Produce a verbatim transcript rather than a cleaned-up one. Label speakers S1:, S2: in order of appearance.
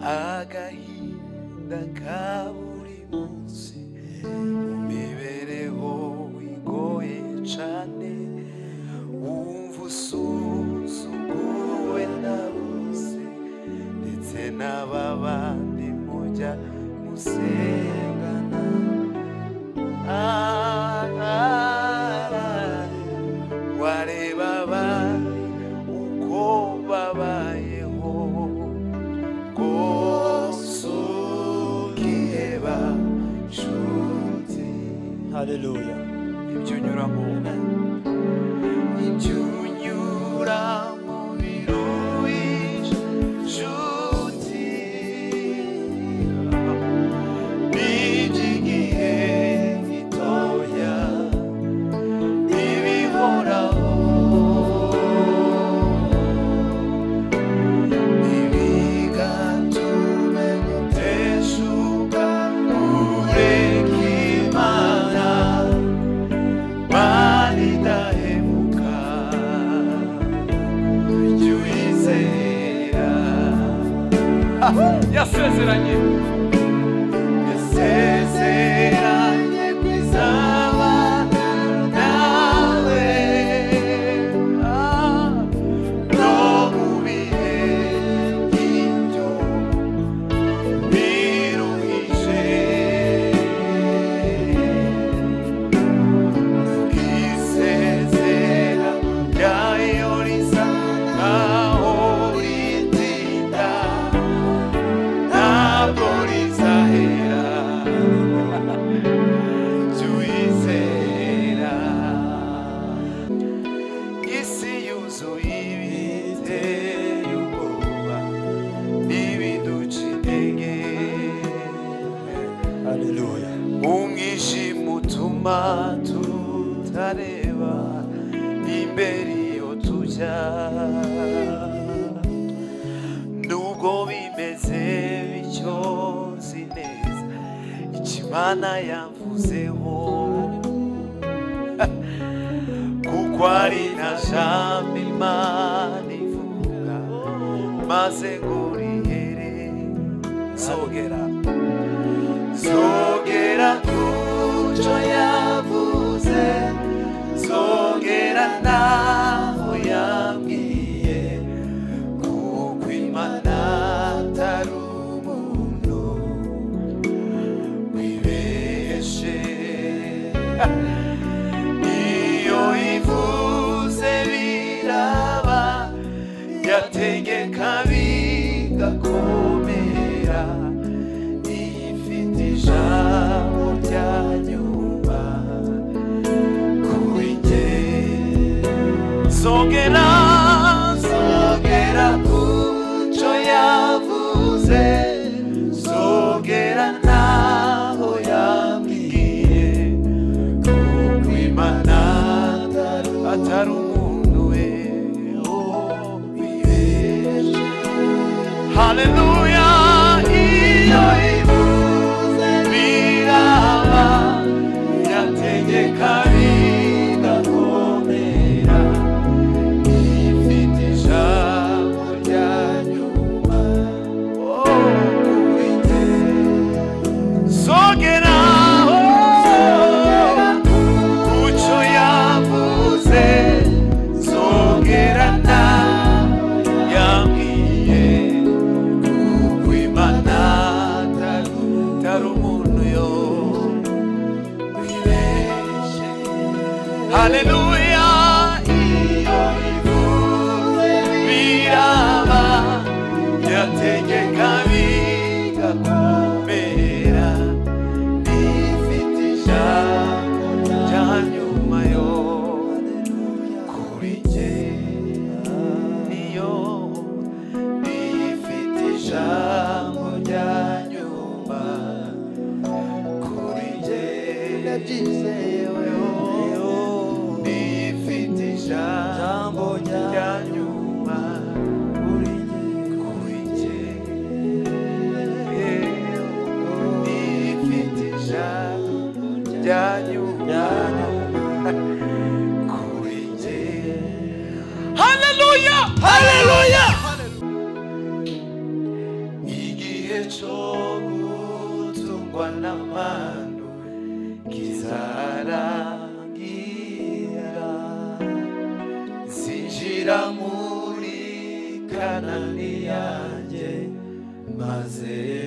S1: agahinda ka buri munsi mu mibereho igoye cane wumva usuzuguwe na bose ndetse n'ababandi mujya musengana wareba abandi uko babayeho rwose ukiheba nshuti.
S2: Haleluya.
S1: Ibyo unyuramo ibyo unyuramo biruhije nshuti n'iby'igihe gitoya n'ibihoraho ntibigatume uteshuka ureka Imana baridahemuka jya uyizera. Yasezeranye yasezeranye kwizabana nawe no mu bihe nk'ibyo biruhije isezera ryayo risa nkaho ritinda ntabwo rizahera jya uyizera. Isi yuzuye ibiteye ubwoba n'ibiduca intege
S2: Haleluya.
S1: umwijima utuma tutareba imbere iyo tujya nubwo bimeze bityo nzi neza icyo Imana yamvuzeho kuko ari nta jambo Imana ivuga maze ngo rihere zogera zogera kuco yavuze zogera naho yambwiye kuko Imana atari umuntu wibeshe iyo ivuze biraba yategeka bigakomera ifite ijambo rya nyuma kuri njye zogera zogera kuco yavuze zogera naho yambwiye kuko Imana atari umuntu we wibeshe. Haleluya. Iyo ivuze biraba yategeka bigakomera ifite ijambo rya nyuma kuri njye zogera kuco yavuze zogera naho yambwiye kuko Imana atari umuntu yo wibeshe. Haleluya. Iyo ivuze biraba yategeka bigakomera ifite ijambo rya nyuma yo kuri njye niyo ifite ijambo rya nyuma kuri njye ndabyizewe ifite ijambo rya nyuma kuri njye ifite ijambo rya nyuma kuri njye. Haleluya. Haleluya. Igihe cyo gutungwa n'amano kizarangira zinjira muri Kanani yanjye maze